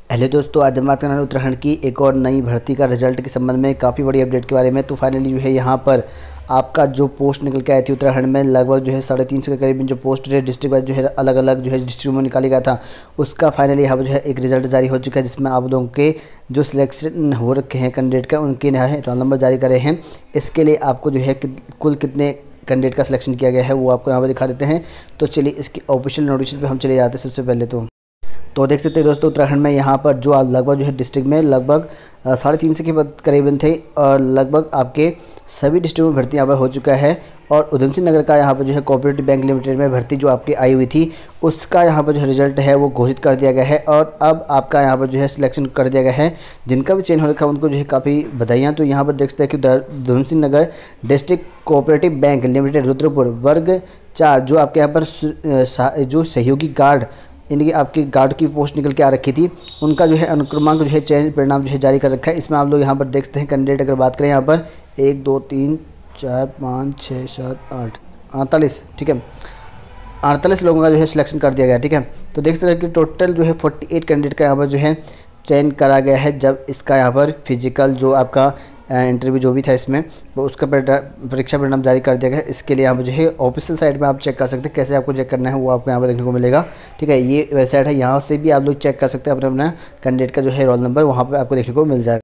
Hello दोस्तों, आज हम बात करना है उत्तराखंड की एक और नई भर्ती का रिजल्ट के संबंध में काफ़ी बड़ी अपडेट के बारे में। तो फाइनली जो है यहाँ पर आपका जो पोस्ट निकल के आई थी उत्तराखंड में, लगभग जो है 350 के करीब जो पोस्ट है डिस्ट्रिक्ट वाइज जो है अलग अलग जो है डिस्ट्रिक्ट में निकाली गया था, उसका फाइनली यहाँ पर जो है एक रिजल्ट जारी हो चुका है, जिसमें आप लोगों के जो सिलेक्शन हो रखे हैं कैंडिडेट का, उनके यहाँ रोल नंबर जारी करे हैं। इसके लिए आपको जो है कुल कितने कैंडिडेट का सिलेक्शन किया गया है वो आपको यहाँ पर दिखा देते हैं। तो चलिए इसकी ऑफिशियल नोटिफिकेशन पे हम चले जाते हैं। सबसे पहले तो देख सकते हैं दोस्तों, उत्तराखंड में यहाँ पर जो लगभग जो है डिस्ट्रिक्ट में लगभग 350 के करीबन थे, और लगभग आपके सभी डिस्ट्रिक्ट में भर्ती यहाँ पर हो चुका है। और उधम सिंह नगर का यहाँ पर जो है कोऑपरेटिव बैंक लिमिटेड में भर्ती जो आपकी आई हुई थी, उसका यहाँ पर जो है रिजल्ट है वो घोषित कर दिया गया है, और अब आपका यहाँ पर जो है सिलेक्शन कर दिया गया है। जिनका भी चयन हो रखा है उनको जो है काफ़ी बधाइयाँ। तो यहाँ पर देख सकते हैं कि Udham Singh Nagar district cooperative bank limited Rudrapur वर्ग 4 जो आपके यहाँ पर जो सहयोगी गार्ड यानी कि आपकी गार्ड की पोस्ट निकल के आ रखी थी, उनका जो है अनुक्रमांक जो है चयन परिणाम जो है जारी कर रखा है। इसमें आप लोग यहाँ पर देख सकते हैं कैंडिडेट अगर बात करें यहाँ पर 1 2 3 4 5 6 7 8 48, ठीक है, 48 लोगों का जो है सिलेक्शन कर दिया गया, ठीक है। तो देख सकते हैं कि टोटल जो है 48 कैंडिडेट का यहाँ पर जो है चयन करा गया है। जब इसका यहाँ पर फिजिकल जो आपका इंटरव्यू जो भी था इसमें वो उसका परीक्षा परिणाम जारी कर दिया गया है। इसके लिए यहाँ पर जो है ऑफिशियल साइट में आप चेक कर सकते हैं, कैसे आपको चेक करना है वो आपको यहाँ पर देखने को मिलेगा, ठीक है। ये वेबसाइट है, यहाँ से भी आप लोग चेक कर सकते हैं अपना कैंडिडेट का जो है रोल नंबर वहाँ पर आपको देखने को मिल जाएगा।